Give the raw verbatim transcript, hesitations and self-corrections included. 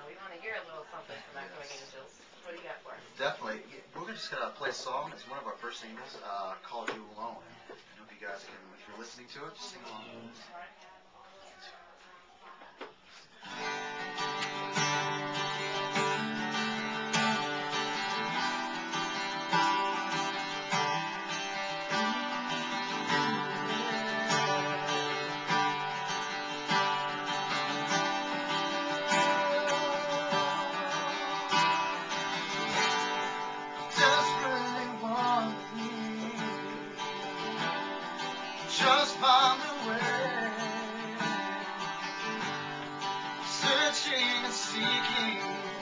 we want to hear a little something from Echoing yes. Angels. What do you got for us? Definitely. We're just going to play a song. It's one of our first singles uh, called You Alone. I hope you guys can, if you're listening to it, just sing along with us. Just found a way, searching and seeking.